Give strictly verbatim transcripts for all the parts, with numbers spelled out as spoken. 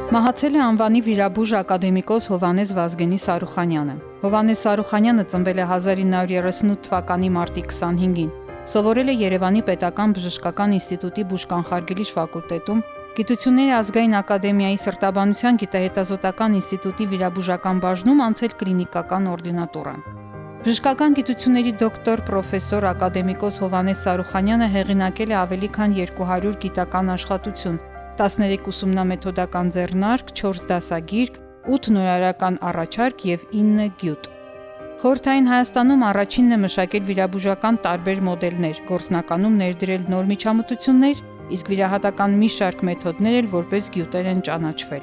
Մահացել է անվանի վիրաբույժ ակադեմիկոս Հովհաննես Վազգենի Սարուխանյանը։ Հովհաննես Սարուխանյանը ծնվել է հազար ինը հարյուր երեսունութ թվականի մարտի քսանհինգին։ Սովորել է Երևանի Պետական բժշկական ինստիտուտի բուժկանխարգելիչ ֆակուլտետում, Գիտությունների ազգային ակադեմիայի սրտաբանության գիտահետազոտական ինստիտուտի վիրաբուժական բաժնում անցել կլինիկական օրդինատուրան։ Բժշկական գիտությունների դոկտոր, պրոֆեսոր, ակադեմիկոս Հովհաննես Սարուխանյանը հեղինակել է ավելի քան երկու հարյուր գիտական աշխատություն, տասներեք ուսումնամեթոդական ձեռնարկ, չորս դասագիրք, ութ նորարարական առաջարկ և ինը գյուտ։ Խորհրդային Հայաստանում առաջինն է մշակել վիրաբուժական տարբեր մոդելներ, գործնականում ներդրել նոր միջամտություններ, իսկ վիրահատական մի շարք մեթոդներ էլ որպես գյուտեր են ճանաչվել։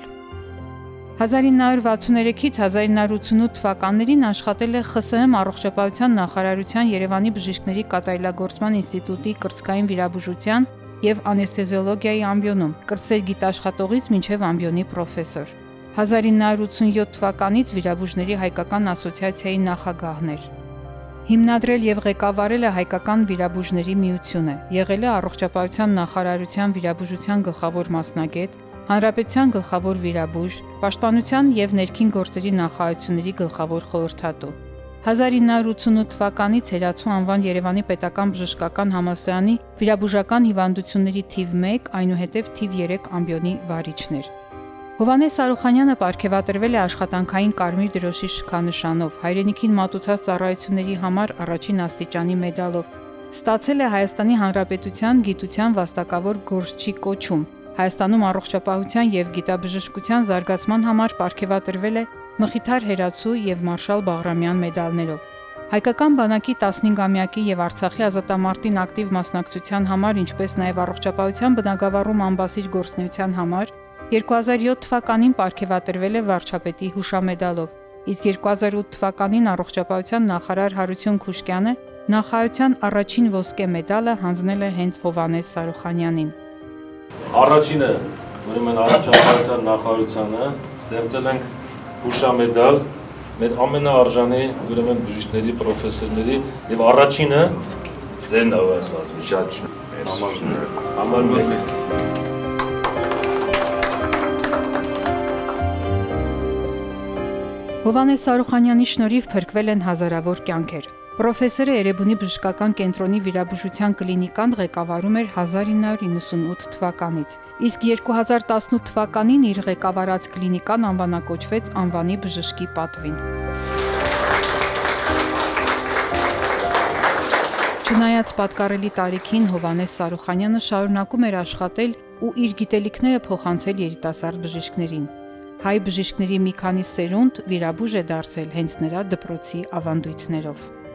հազար ինը հարյուր վաթսուներեքից հազար ինը հարյուր ութսունութ թվականներին աշխատել է Խ ՍՀՄ առողջապահության նախարարության Երևանի բժիշկների կատարելագործման ինստիտուտի կրծքային վիրաբուժության և անեսթեզիոլոգիայի ամբիոնում, կրտսեր գիտաշխատողից մինչև ամբիոնի պրոֆեսոր։ հազար ինը հարյուր ութսունյոթ թվականից վիրաբուժների հայկական ասոցիացիայի նախագահն էր։ Հիմնադրել և ղեկավարել է Հայկական վիրաբուժների միությունը, եղել է առողջապահության նախարարության վիրաբուժության գլխավոր մասնագետ, հանրապետության գլխավոր վիրաբույժ, պաշտպանության և ներքին գործերի նախարարությունների գլխավոր խորհրդատու։ հազար ինը հարյուր ութսունութ թվականից Հերացու անվան Երևանի պետական բժշկական համալսարանի վիրաբուժական հիվանդությունների թիվ մեկ, այնուհետև թիվ երեք ամբիոնի վարիչն էր։ Հովհաննես Սարուխանյանը պարգևատրվել է աշխատանքային կարմիր դրոշի շքանշանով, հայրենիքին մատուցած ծառայությունների համար առաջին աստիճանի մեդալով, ստացել է Հայաստանի Հանրապետության գիտության վաստակավոր գործչի կոչում, Հայաստանում առողջապահության և գիտաբժշկության զարգացման համար պարգևատրվել է Մխիթար Հերացու և Մարշալ Բաղրամյան մեդալներով։ Հայկական բանակի տասնհինգամյակի և Արցախի ազատամարտին ակտիվ մասնակցության համար, ինչպես նաև առողջապահության բնագավառում անբասիր գործունեության համար երկու հազար յոթ թվականին պարգևատրվել է վարչապետի հուշամեդալով, իսկ երկու հազար ութ թվականին առողջապահության նախարար Հարություն Խուշկյանը նախարարության առաջին ոսկե մեդալը հանձնել է հենց Հովհաննես Սարուխանյանին։ Առաջինը, ուրեմն առողջապահության նախարարությանը ստեղծել ենք հուշամեդալ մեր ամենաարժանի ուրեմն բժիշկների, պրոֆեսորների եւ առաջինը ձերն ա ասված վիճակ համար մեկ։ Հովհաննես Սարուխանյանի շնորհիվ փրկվել են հազարավոր կյանքեր։ Պրոֆեսորը Էրեբունի բժշկական կենտրոնի վիրաբուժության կլինիկան ղեկավարում էր հազար ինը հարյուր իննսունութ թվականից, իսկ երկու հազար տասնութ թվականին իր ղեկավարած կլինիկան անվանակոչվեց անվանի բժշկի պատվին։ Չնայած պատկառելի տարիքին Հովհաննես Սարուխանյանը շարունակում էր աշխատել ու իր գիտելիքները փոխանցել երիտասարդ բժիշկներին։ Հայ բժիշկների մի քանի սերունդ վիրաբույժ է դարձել հենց նրա դպրոցի ավանդույթներով։